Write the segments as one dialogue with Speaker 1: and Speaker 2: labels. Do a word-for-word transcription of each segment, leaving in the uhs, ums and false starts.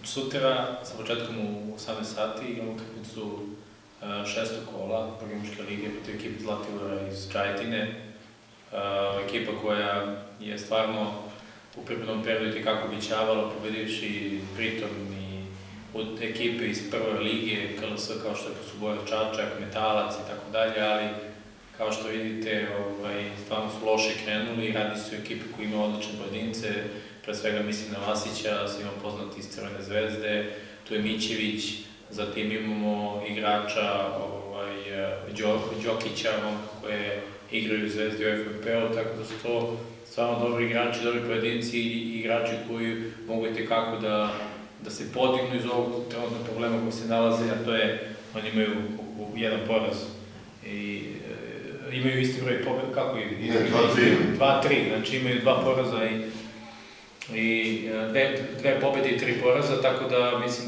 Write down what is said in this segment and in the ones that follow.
Speaker 1: Sutra, sa početkom u osamnaest sati, imamo utakmicu šestog kola Prve muške lige protiv ekipe Zlatibora iz Čajetine. Ekipa koja je stvarno u pripremnom periodu i tekako obećavala, pobedivši pritom i od ekipe iz Prve lige, K L S, kao što je Subora Čačak, Metalac i tako dalje, ali kao što vidite, stvarno su loše krenuli, radi su ekipe koji ima odlične pojedince, pre svega mislim na Vasića, svima poznati iz Crvene zvezde, tu je Mićević, zatim imamo igrača Đokića, koje igraju u Zvezdi u F N P-u, tako da su to stvarno dobri igrači, dobri pojedinci i igrači koji mogu i tekako da se podignu iz ovog trenutnog problema koji se nalaze, a to je, oni imaju jedan poraz i imaju isti broj pobjeda, kako je? dva tri, znači imaju dva poraza i dve pobjede i tri poraza, tako da mislim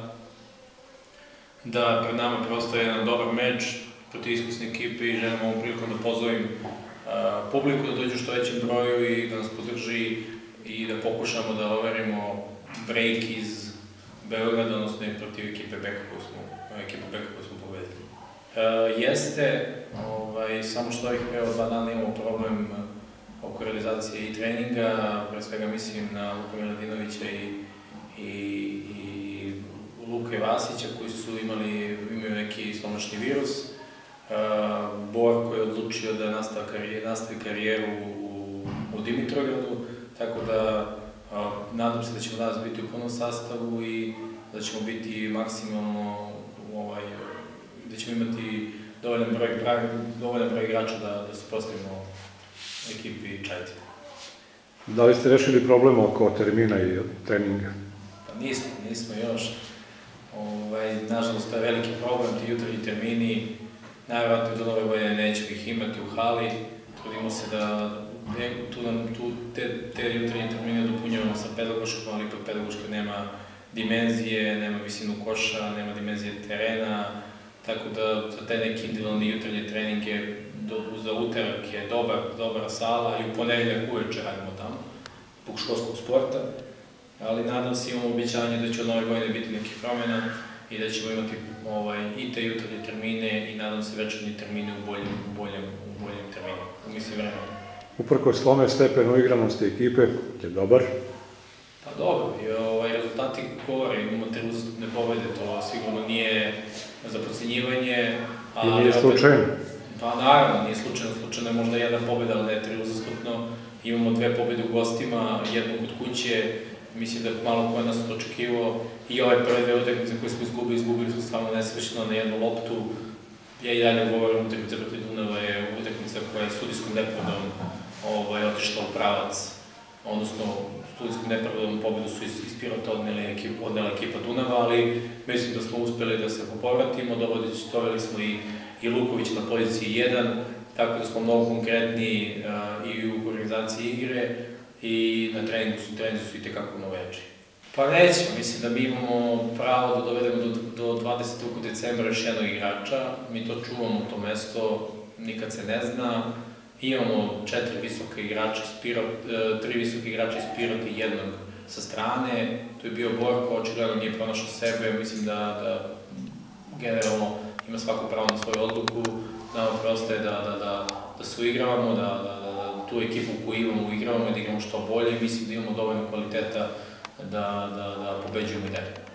Speaker 1: da pred nama prostoje jedan dobar meč protiv iskusne ekipe i želim ovom prilikom da pozovem publiku da dođu što većem broju i da nas podrži i da pokušamo da overimo break iz Beograda, odnosno i protiv ekipe Beka koju smo pobedili. Jeste, samo što ovih preo dva dana imamo problem oko realizacije i treninga, pre svega mislim na Luka Miladinovića i Luka Vasića koji su imali, imaju neki slonočni virus. Bor koji je odlučio da nastavi karijeru u Dimitrovgradu, tako da nadam se da ćemo danas biti u punom sastavu i da ćemo biti maksimalno, da ćemo imati dovoljan broj igrača da se postavimo ekipi Čajetina.
Speaker 2: Da li ste rešili problem oko termina i treninga?
Speaker 1: Pa nismo, nismo još. Nažalost, to je veliki problem, ti jutarnji termini. Najvjerojatnije do nove godine nećemo ih imati u hali. Trudimo se da te jutarnje termine dopunjavamo sa pedagoškom, ali ipak pedagoška nema dimenzije, nema visinu koša, nema dimenzije terena, tako da za te neke individualne jutarnje treninge za utorak je dobra sala i u ponedeljak uveče radimo tamo, zbog školskog sporta, ali nadam se imamo obećanje da će od nove godine biti nekih promjena i da ćemo imati i te jutarnje termine i nadam se večernje termine u boljem terminu, u mislim vremenu.
Speaker 2: Uprkos tome stepen uigranosti ekipe je dobar?
Speaker 1: Pa dobro, rezultati govore, imamo tri uzastopne pobede, to sigurno nije za procenjivanje.
Speaker 2: I nije slučajno?
Speaker 1: Pa naravno, nije slučajno, slučajno je možda jedna pobeda, ali ne tri uzastopno. Imamo dve pobede u gostima, jednu kod kuće, mislim da je malo ko nas to očekivao. I ove prve dve utakmice koje smo izgubili, izgubili smo stvarno nesrećno na jednu loptu. Ja i dalje govorim, utakmica protiv Dunava je utakmica koja je sudijskom nepravdom otišla u pravac, odnosno sudijskom nepravdom pobedu su iz Pirota odnela ekipa Dunava, ali mislim da smo uspeli da se popovratimo, doveli smo i Luković na poziciji jedan, tako da smo mnogo konkretniji i u organizaciji igre i na treningu su i tekako mnogo jači. Pa nećemo, mislim da mi imamo pravo da dovedemo do dvadesetog decembra još jednog igrača, mi to čuvamo to mesto, nikad se ne zna. Imamo četiri visoke igrače iz Pirota, tri visoke igrače iz Pirota i jednog sa strane. Tu je bio Borko, očigledno nije pronašao sebe, mislim da generalno ima svako pravo na svoju odluku. Nama preostaje da se uigravamo, da tu ekipu koju imamo uigravamo i da igramo što bolje. Mislim da imamo dovoljno kvaliteta da pobeđujemo i dalje.